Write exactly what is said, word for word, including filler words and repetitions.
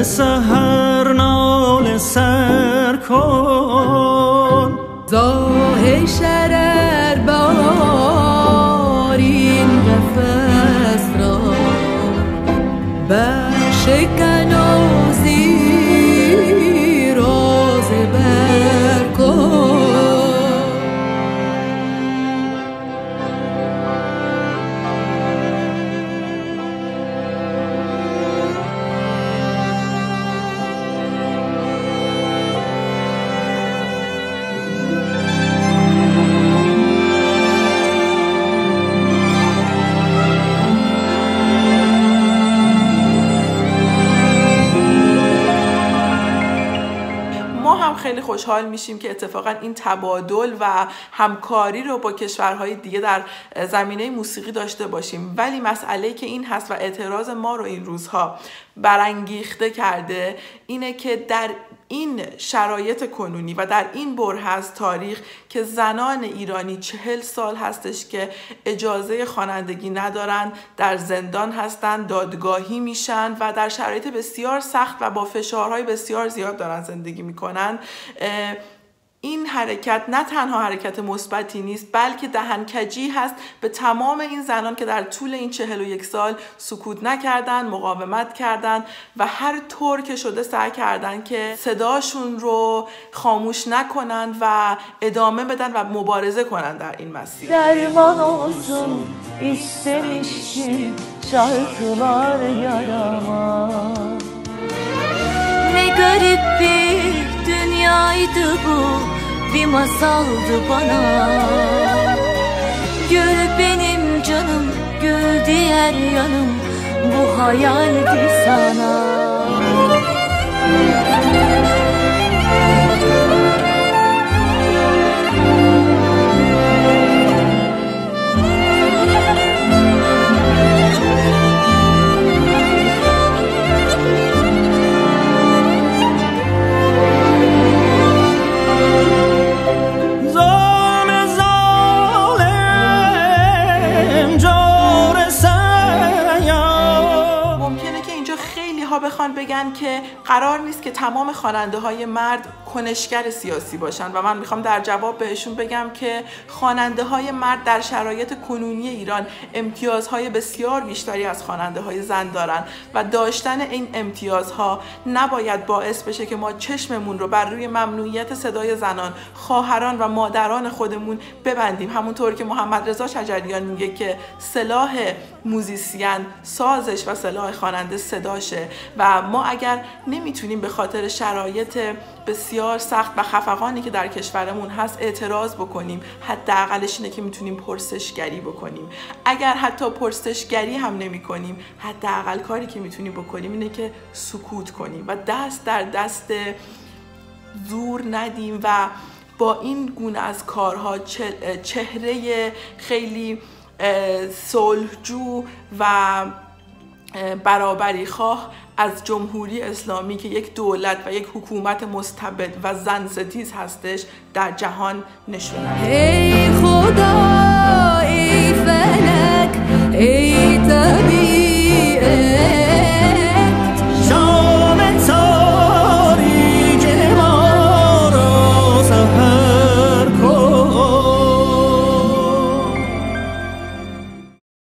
سحر ناله سر کن زاه شرر بارین قفس را برشکن و زیراز بر کن. خیلی خوشحال میشیم که اتفاقا این تبادل و همکاری رو با کشورهای دیگه در زمینه موسیقی داشته باشیم، ولی مسئله که این هست و اعتراض ما رو این روزها برانگیخته کرده اینه که در این شرایط کنونی و در این بره از تاریخ که زنان ایرانی چهل سال هستش که اجازه خوانندگی ندارن، در زندان هستن، دادگاهی میشن و در شرایط بسیار سخت و با فشارهای بسیار زیاد دارن زندگی میکنن، این حرکت نه تنها حرکت مثبتی نیست بلکه دهنکجی هست به تمام این زنان که در طول این چهل و یک سال سکوت نکردن، مقاومت کردن و هر طور که şöyle سعی کردن که صداشون رو خاموش نکنن و ادامه بدن و مبارزه کنن در این مسیر. درمان olsun istemiştim şarkılar yarama. Ne garip bir dünyaydı bu, bir masaldı bana. Gül benim canım, gül diğer yanım, bu hayaldi sana. بخوان بگن که قرار نیست که تمام خواننده های مرد کنشگر سیاسی باشن و من میخوام در جواب بهشون بگم که خواننده های مرد در شرایط کنونی ایران امتیازهای بسیار بیشتری از خواننده های زن دارن و داشتن این امتیازها نباید باعث بشه که ما چشممون رو بر روی ممنوعیت صدای زنان، خواهران و مادران خودمون ببندیم. همونطور که محمد رضا شجریان میگه که سلاح موزیسین سازش و سلاح خواننده صداشه و ما اگر نمیتونیم به خاطر شرایط بسیار سخت و خفقانی که در کشورمون هست اعتراض بکنیم، حداقلش اینه که میتونیم پرسشگری بکنیم. اگر حتی پرسشگری هم نمی کنیم، حداقل کاری که میتونیم بکنیم اینه که سکوت کنیم و دست در دست زور ندیم و با این گونه از کارها چهره خیلی صلحجو و برابری خواه از جمهوری اسلامی که یک دولت و یک حکومت مستبد و زن ستیز هستش در جهان نشون. ای خدا ای فلک ای